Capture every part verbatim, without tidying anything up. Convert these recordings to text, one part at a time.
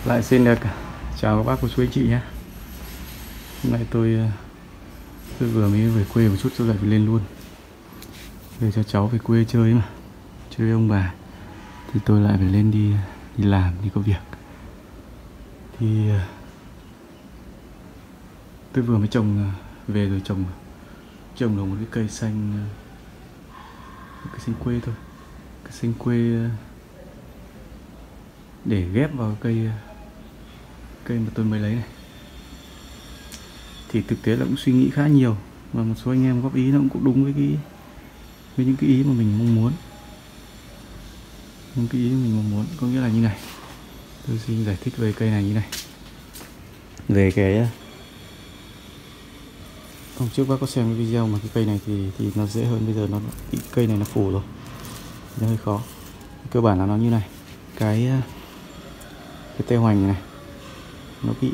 Lại xin được chào các bác cô chú anh chị nhé. Hôm nay tôi tôi vừa mới về quê một chút rồi lại phải lên luôn. Về cho cháu về quê chơi mà, chơi ông bà. Thì tôi lại phải lên đi đi làm, đi có việc. Thì tôi vừa mới trồng về rồi trồng trồng được một cái cây xanh, một cây xanh quê thôi, cây xanh quê để ghép vào cây cây mà tôi mới lấy này. Thì thực tế là cũng suy nghĩ khá nhiều và một số anh em góp ý nó cũng đúng với cái với những cái ý mà mình mong muốn, những cái ý mình mong muốn có nghĩa là như này. Tôi xin giải thích về cây này như này. Về cái hôm trước bác có xem cái video mà cái cây này thì thì nó dễ hơn. Bây giờ nó cái cây này nó phủ rồi, nó hơi khó. Cơ bản là nó như này, cái cái tay hoành này nó bị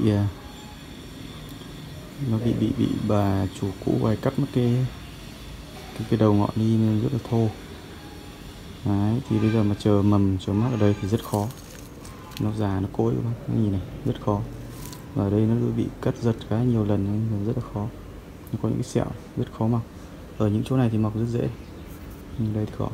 nó bị bị bị bà chủ cũ vài cắt mất cái cái, cái đầu ngọn đi nên rất là thô. Đấy, thì bây giờ mà chờ mầm chờ mắc ở đây thì rất khó, nó già nó cối các bác, nó nhìn này rất khó. Và ở đây nó bị cắt giật khá nhiều lần nên rất là khó, nó có những cái sẹo rất khó mọc. Ở những chỗ này thì mọc rất dễ, nhưng đây thì khó.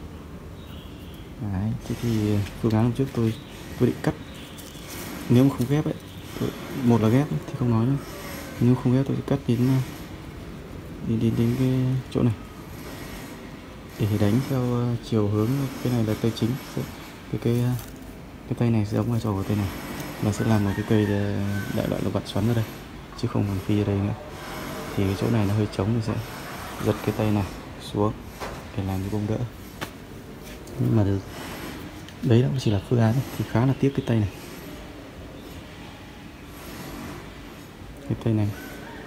Đấy, thế thì phương án hôm trước tôi quyết định cắt. Nếu mà không ghép ấy, tôi, một là ghép thì không nói nữa, nếu không ghép tôi sẽ cắt đến đến đến, đến cái chỗ này để đánh theo chiều hướng. Cái này là tay chính, cái cái cái tay này sẽ giống vai trò của tay này, và sẽ làm một cái cây đại loại là vặn xoắn ở đây chứ không còn phi ở đây nữa. Thì cái chỗ này nó hơi trống thì sẽ giật cái tay này xuống để làm cái bông đỡ. Nhưng mà đấy cũng chỉ là phương án, thì khá là tiếc cái tay này. Cái tay này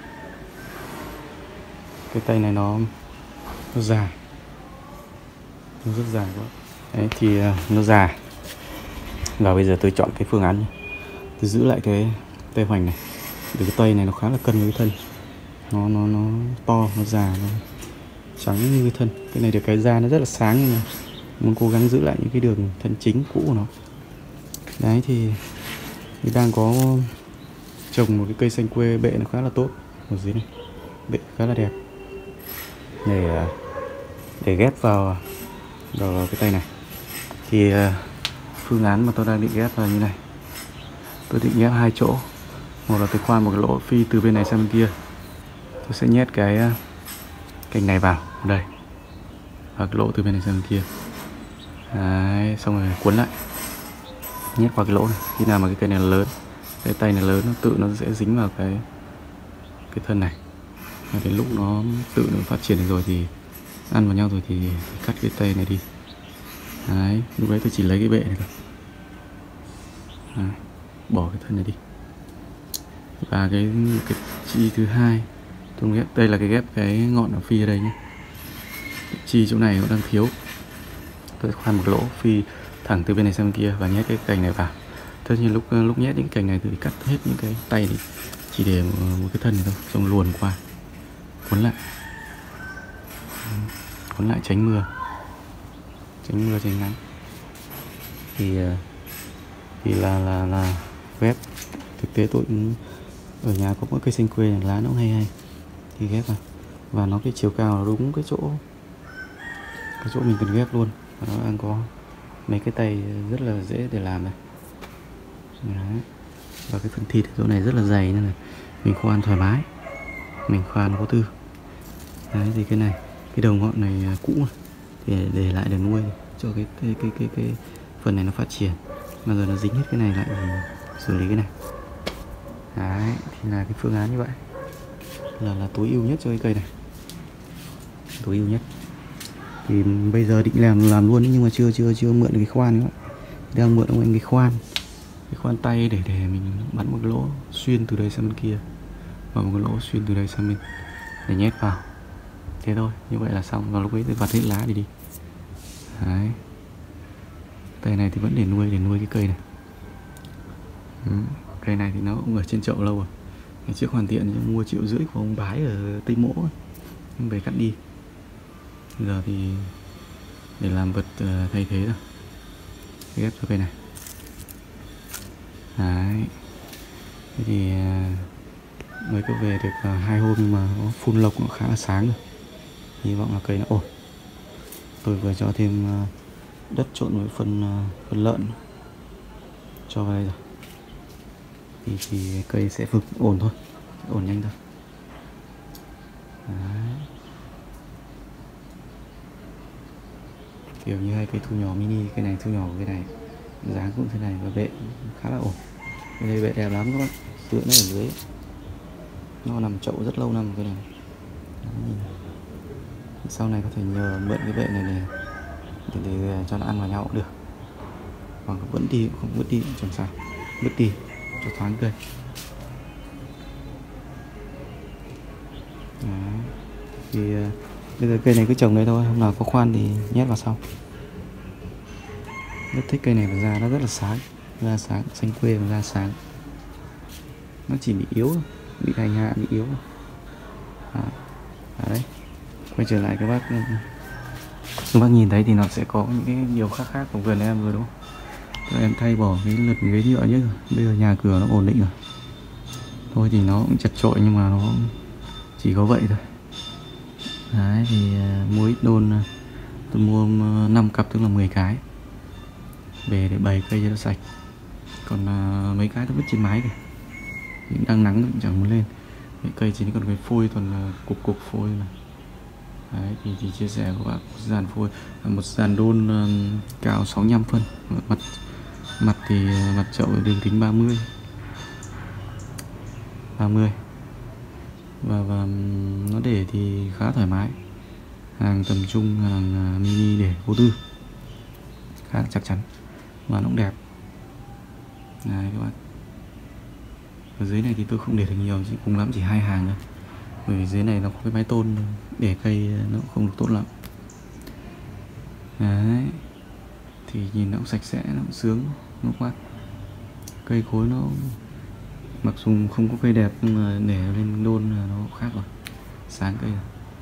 cái tay này nó nó dài, nó rất dài quá. Đấy thì nó dài. Và bây giờ tôi chọn cái phương án này. Tôi giữ lại cái tay hoành này, vì cái tay này nó khá là cân với cái thân, nó nó nó to, nó già, nó trắng như cái thân. Cái này được cái da nó rất là sáng, nhưng mà muốn cố gắng giữ lại những cái đường thân chính cũ của nó. Đấy thì mình đang có trồng một cái cây xanh quê, bệ nó khá là tốt ở dưới này, bệ khá là đẹp để để ghép vào vào cái tay này. Thì phương án mà tôi đang định ghép là như này. Tôi định ghép hai chỗ, một là tôi khoan một cái lỗ phi từ bên này sang bên kia. Tôi sẽ nhét cái cành này vào đây, và cái lỗ từ bên này sang bên kia. Đấy, xong rồi cuốn lại, nhét vào cái lỗ này. Khi nào mà cái cây này là lớn, cái tay này lớn, nó tự nó sẽ dính vào cái cái thân này. Và đến lúc nó tự nó phát triển rồi thì ăn vào nhau rồi thì, thì cắt cái tay này đi. Đấy, lúc đấy tôi chỉ lấy cái bệ này thôi. Đấy, bỏ cái thân này đi. Và cái cái chi thứ hai tôi ghép, đây là cái ghép cái ngọn ở phi ở đây nhé. Chi chỗ này nó đang thiếu, tôi khoan một lỗ phi thẳng từ bên này sang bên kia và nhét cái cành này vào. Tất nhiên lúc lúc nhét những cái cành này thì cắt hết những cái tay đi, chỉ để một, một cái thân này thôi, xong luồn qua, cuốn lại, cuốn lại tránh mưa, tránh mưa tránh nắng. Thì thì là là là ghép. Thực tế tôi cũng ở nhà có mỗi cây xanh quê này, lá nó hay hay thì ghép vào, và nó cái chiều cao nó đúng cái chỗ cái chỗ mình cần ghép luôn. Và nó đang có mấy cái tay rất là dễ để làm này. Đấy. Và cái phần thịt chỗ này rất là dày nên là mình khoan thoải mái, mình khoan có tư. Đấy thì cái này, cái đầu ngọn này cũ này, thì để lại để nuôi cho cái cái cái cái cái phần này nó phát triển. Bây giờ nó dính hết cái này lại thì xử lý cái này. Đấy thì là cái phương án như vậy là là tối ưu nhất cho cái cây này, tối ưu nhất. Thì bây giờ định làm làm luôn nhưng mà chưa chưa chưa mượn được cái khoan nữa, đang mượn ông anh cái khoan, cái khoan tay để để mình bắn một cái lỗ xuyên từ đây sang bên kia, và một cái lỗ xuyên từ đây sang bên để nhét vào. Thế thôi, như vậy là xong. Và lúc ấy tôi vặt hết lá đi đi. Đấy, cây này thì vẫn để nuôi để nuôi cái cây này. Ừ. Cây này thì nó cũng ở trên chậu lâu rồi. Ngày trước hoàn thiện mua triệu rưỡi của ông Bái ở Tây Mỗ, nhưng về cắt đi. Giờ thì để làm vật thay thế rồi, ghép cho cây này. Đấy. Thế thì mới có về được hai hôm nhưng mà nó phun lộc nó khá là sáng rồi. Hy vọng là cây nó ổn. Tôi vừa cho thêm đất trộn với phân phân lợn cho vào đây rồi. Thì, thì cây sẽ vực ổn thôi, ổn nhanh thôi. Đấy. Kiểu như hai cây thu nhỏ mini, cây này thu nhỏ của cái này, dáng cũng thế này và bệ khá là ổn. Cái này bệ đẹp lắm các bạn, tựa nó ở dưới, nó nằm chậu rất lâu năm cái này. Đấy. Sau này có thể nhờ mượn cái bệ này để, để, để cho nó ăn vào nhau cũng được, hoặc vẫn đi không vứt đi cũng chẳng sao, vứt đi cho thoáng cây. Đấy. Thì uh, bây giờ cây này cứ trồng đấy thôi, hôm nào có khoan thì nhét vào sau. Rất thích cây này và da nó rất là sáng, da sáng, xanh quê và da sáng. Nó chỉ bị yếu, bị hành hạ, bị yếu. À, à đấy, quay trở lại các bác, các bác nhìn thấy thì nó sẽ có những cái điều khác khác của vườn em rồi đúng không? Các em thay bỏ cái lượt ghế nhựa nhất rồi, bây giờ nhà cửa nó ổn định rồi. Thôi thì nó cũng chật chội nhưng mà nó chỉ có vậy thôi. Đấy thì mua ít đôn, tôi mua năm cặp tức là mười cái về để bày cây cho nó sạch. Còn uh, mấy cái tôi vứt trên mái kìa, những đang nắng cũng chẳng muốn lên. Mấy cây chỉ còn cái phôi toàn là cục cục phôi này. Đấy thì, thì chia sẻ của bạn một dàn phôi, một dàn đôn um, cao sáu mươi lăm phân, mặt mặt thì mặt chậu đường kính ba mươi ba mươi và, và nó để thì khá thoải mái, hàng tầm trung, hàng uh, mini để vô tư khá là chắc chắn và nó cũng đẹp. Này các bạn, ở dưới này thì tôi không để được nhiều, chỉ cùng lắm chỉ hai hàng thôi, bởi vì dưới này nó có cái mái tôn để cây nó không được tốt lắm. Đấy thì nhìn nó cũng sạch sẽ, nó cũng sướng, nó quát. Cây cối nó mặc dù không có cây đẹp nhưng mà để lên đôn là nó khác rồi, sáng cây rồi.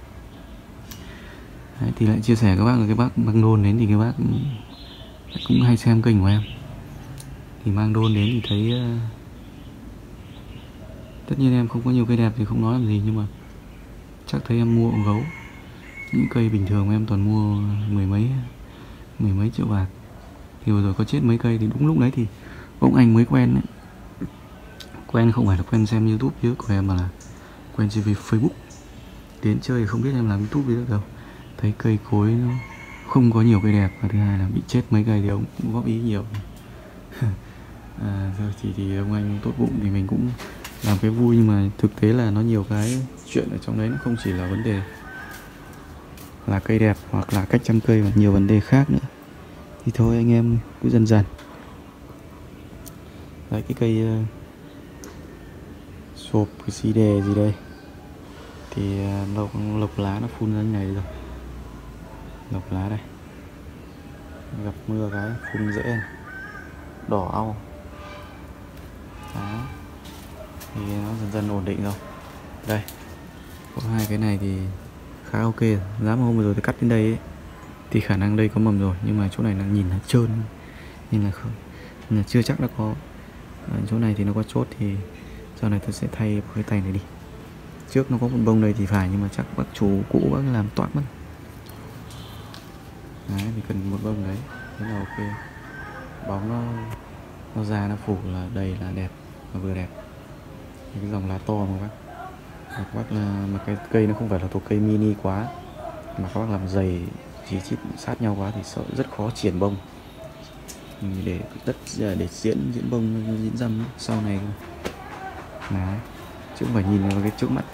Đấy, thì lại chia sẻ các bác là cái bác mang đôn đến thì cái bác cũng, cũng hay xem kênh của em, thì mang đôn đến thì thấy uh, tất nhiên em không có nhiều cây đẹp thì không nói làm gì, nhưng mà chắc thấy em mua ổ gấu. Những cây bình thường em toàn mua mười mấy mười mấy triệu bạc, thì vừa rồi có chết mấy cây thì đúng lúc đấy thì ông anh mới quen đấy, quen không phải là quen xem YouTube chứ của em mà là quen trên Facebook, đến chơi không biết em làm YouTube được đâu, thấy cây cối nó không có nhiều cây đẹp, và thứ hai là bị chết mấy cây thì ông cũng góp ý nhiều. À, thôi thì, thì ông anh tốt bụng thì mình cũng làm cái vui, nhưng mà thực tế là nó nhiều cái chuyện ở trong đấy, nó không chỉ là vấn đề là cây đẹp hoặc là cách chăm cây, mà nhiều vấn đề khác nữa. Thì thôi anh em cứ dần dần. Đấy, cái cây uh, sộp, cái xí đề gì đây thì uh, lộc, lộc lá nó phun ra như này rồi, lộc lá đây, gặp mưa cái phun rễ này, đỏ au. Đó thì nó dần dần ổn định rồi. Đây có hai cái này thì khá ok rồi. Giá mà hôm vừa rồi tôi cắt đến đây ấy, thì khả năng đây có mầm rồi, nhưng mà chỗ này là nhìn là trơn nhưng là không, nhưng là chưa chắc đã có. Ở chỗ này thì nó có chốt, thì sau này tôi sẽ thay cái tay này đi. Trước nó có một bông đây thì phải, nhưng mà chắc bác chủ cũ bác làm toát mất. Đấy thì cần một bông đấy, thế là ok. Bóng nó nó ra nó phủ là đầy là đẹp và vừa đẹp. Cái dòng lá to mà bác, các bác là mà cái cây nó không phải là thuộc cây mini quá, mà các bác làm dày chỉ chít sát nhau quá thì sợ rất khó triển bông. Mình để đất để diễn diễn bông, diễn răm sau này. Đấy, chứ không phải nhìn vào cái trước mắt.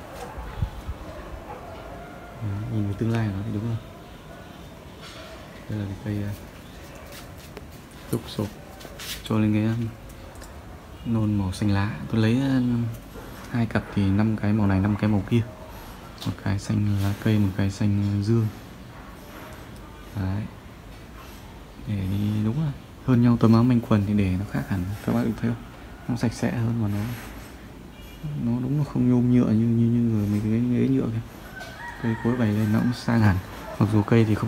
Đấy, nhìn vào tương lai của nó thì đúng rồi. Đây là cái cây túc sộp cho lên cái nôn màu xanh lá. Tôi lấy hai cặp thì năm cái màu này, năm cái màu kia, một cái xanh lá cây, một cái xanh dương. Đấy, để đi đúng rồi, hơn nhau tấm áo manh quần thì để nó khác hẳn, các bạn được thấy không? Nó sạch sẽ hơn mà nó nó đúng, nó không nhôm nhựa như như như rồi mấy cái ghế nhựa kìa. Cây cối bày lên nó cũng sang hẳn, mặc dù cây thì không cần cây đẹp đâu, bây giờ chỉ thiếu chậu đẹp thôi.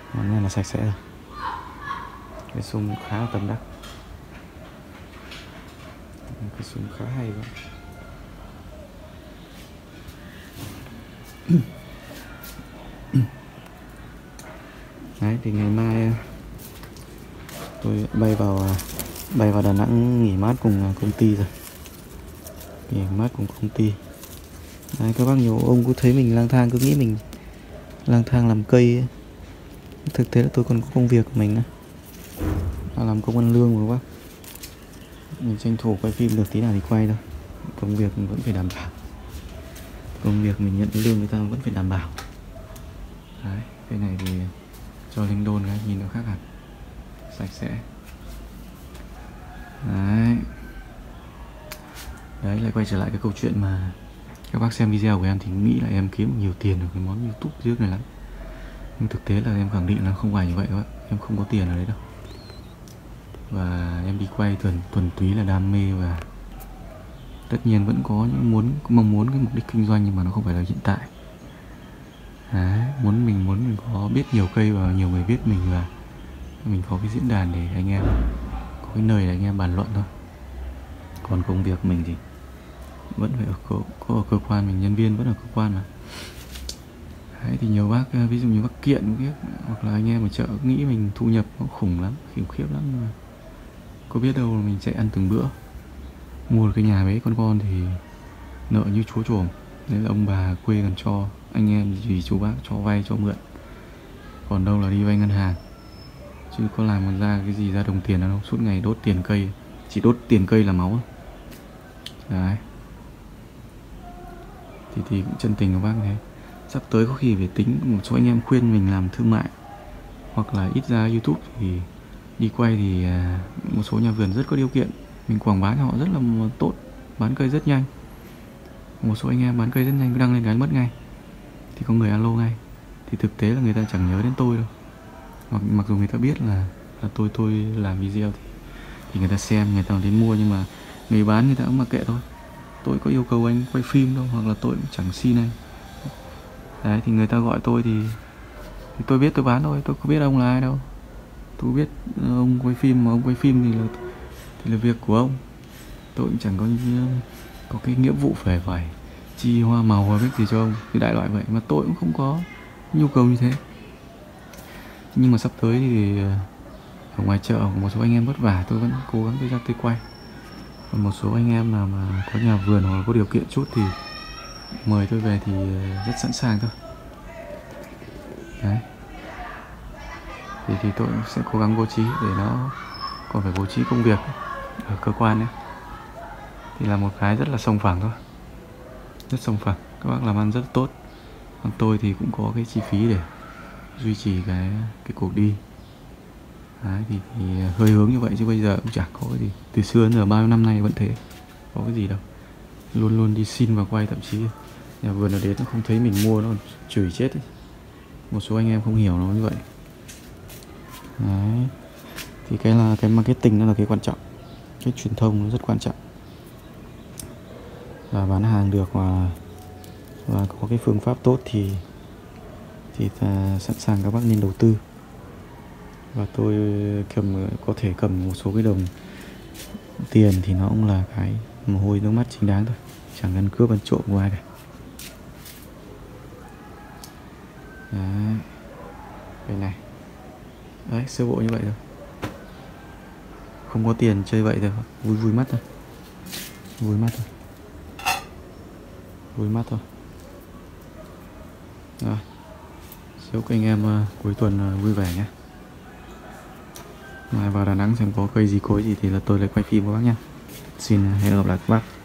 Món này là sạch sẽ rồi. Cái sung khá là tâm đắc. Cái sung khá hay vậy. Đấy thì ngày mai tôi bay vào bay vào Đà Nẵng nghỉ mát cùng công ty rồi. Nghỉ mát cùng công ty. Đấy, các bác nhiều ông cứ thấy mình lang thang cứ nghĩ mình lang thang làm cây ấy. Thực tế là tôi còn có công việc của mình nữa, là làm công ăn lương của bác. Mình tranh thủ quay phim được tí nào thì quay thôi. Công việc mình vẫn phải đảm bảo. Công việc mình nhận lương người ta vẫn phải đảm bảo. Đấy, cái này thì cho Linh đôn cái nhìn nó khác hẳn, sạch sẽ. Đấy. Đấy lại quay trở lại cái câu chuyện mà các bác xem video của em thì nghĩ là em kiếm nhiều tiền ở cái món YouTube trước này lắm. Nhưng thực tế là em khẳng định là không phải như vậy các bác. Em không có tiền ở đấy đâu. Và em đi quay thuần thuần túy là đam mê, và tất nhiên vẫn có những muốn mong muốn cái mục đích kinh doanh, nhưng mà nó không phải là hiện tại. Đấy, muốn mình muốn mình có biết nhiều cây và nhiều người biết mình, và mình có cái diễn đàn để anh em có cái nơi để anh em bàn luận thôi. Còn công việc mình thì vẫn phải ở cơ, có ở cơ quan, mình nhân viên vẫn ở cơ quan mà. Đấy, thì nhiều bác ví dụ như bác Kiện biết, hoặc là anh em ở chợ nghĩ mình thu nhập nó khủng lắm, khủng khiếp lắm, nhưng mà có biết đâu là mình chạy ăn từng bữa. Mua được cái nhà với con con thì nợ như chúa trồm. Nên là ông bà quê còn cho anh em gì chú bác cho vay cho mượn, còn đâu là đi vay ngân hàng. Chứ có làm còn ra cái gì ra đồng tiền đâu, suốt ngày đốt tiền cây, chỉ đốt tiền cây là máu. Đấy. Thì thì cũng chân tình của bác thế. Sắp tới có khi phải tính, một số anh em khuyên mình làm thương mại, hoặc là ít ra YouTube thì đi quay thì một số nhà vườn rất có điều kiện, mình quảng bá cho họ rất là tốt, bán cây rất nhanh. Một số anh em bán cây rất nhanh, cứ đăng lên cái mất ngay, thì có người alo ngay. Thì thực tế là người ta chẳng nhớ đến tôi đâu. Mặc, mặc dù người ta biết là, là tôi tôi làm video thì, thì người ta xem, người ta đến mua, nhưng mà người bán người ta cũng mặc kệ thôi. Tôi có yêu cầu anh quay phim đâu, hoặc là tôi cũng chẳng xin anh. Đấy, thì người ta gọi tôi thì, thì tôi biết tôi bán thôi, tôi có biết ông là ai đâu. Tôi biết ông quay phim, mà ông quay phim thì là, thì là việc của ông. Tôi cũng chẳng có có cái nghĩa vụ phải phải chi hoa màu hoa biết gì cho ông, thì đại loại vậy. Mà tôi cũng không có nhu cầu như thế. Nhưng mà sắp tới thì ở ngoài chợ một số anh em vất vả, tôi vẫn cố gắng tôi ra tôi quay. Còn một số anh em nào mà có nhà vườn hoặc có điều kiện chút thì mời tôi về thì rất sẵn sàng thôi. Đấy. Thì, thì tôi sẽ cố gắng bố trí, để nó còn phải bố trí công việc ở cơ quan ấy. Thì là một cái rất là sòng phẳng thôi, rất sòng phẳng. Các bác làm ăn rất tốt. Còn tôi thì cũng có cái chi phí để duy trì cái cái cuộc đi. Đấy, thì, thì hơi hướng như vậy, chứ bây giờ cũng chẳng có cái gì. Từ xưa đến giờ bao nhiêu năm nay vẫn thế, có cái gì đâu. Luôn luôn đi xin và quay, thậm chí nhà vườn ở đến nó không thấy mình mua nó chửi chết ấy. Một số anh em không hiểu nó như vậy. Đấy. Thì cái là cái marketing nó là cái quan trọng, cái truyền thông nó rất quan trọng. Và bán hàng được và và có cái phương pháp tốt thì thì ta sẵn sàng các bác nên đầu tư. Và tôi cầm có thể cầm một số cái đồng tiền thì nó cũng là cái mồ hôi nước mắt chính đáng thôi, chẳng cần cướp ăn trộm của ai cả. Đấy, cái này đấy, sơ bộ như vậy thôi, không có tiền chơi vậy thôi, vui vui mắt thôi, vui mắt thôi, vui mắt thôi. Rồi, chúc anh em uh, cuối tuần uh, vui vẻ nhé. Mai vào Đà Nẵng xem có cây gì cối gì thì là tôi lại quay phim với bác nhé. Xin hẹn gặp lại các bác.